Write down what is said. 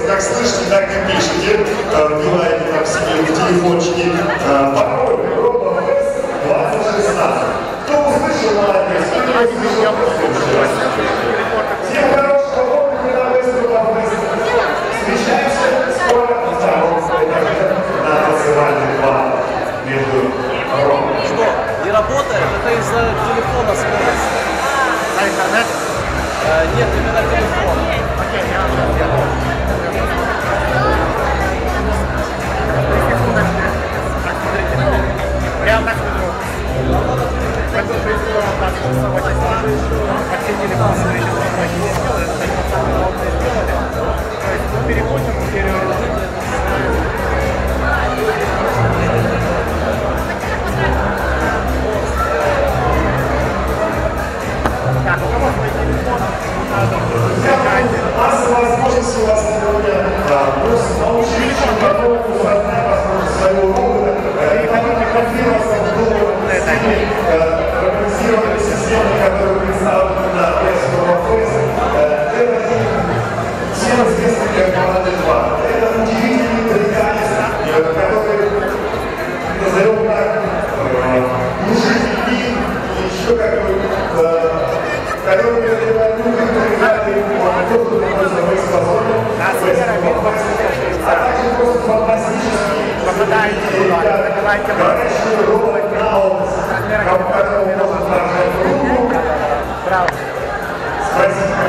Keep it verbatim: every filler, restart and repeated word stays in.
как слышите, так и пишите. Вбиваете там себе в телефончики. Пароль Роба Фест двадцать шестнадцать. Кто услышал, молодец. Всем хорошего отдыха на Вест-Роба Фест. Встречаемся скоро на втором этаже на танцевальных баллах между Ромой. Что, не работает? Это из-за телефона скорость. А интернет? А, нет, именно телефон. Окей, я прям так скажу. Это происходит у нас в все телефоны сейчас не сделали, это самое главное сделали. То есть мы переходим в период. Так, у кого свой телефон? Масса возможностей у вас сегодня. Просто научить, готовы узнать возможность своего робота. Переходите к конференциям в новой организированной системе, которая представлена на Вест-Роба Фест. Это всем известный как команда два. Это удивительный британец, который, назовем так, мужик и еще какой-то, который передает руки, который а также просто фантастический горячий робот на область, которого можно нажать руку, спросить,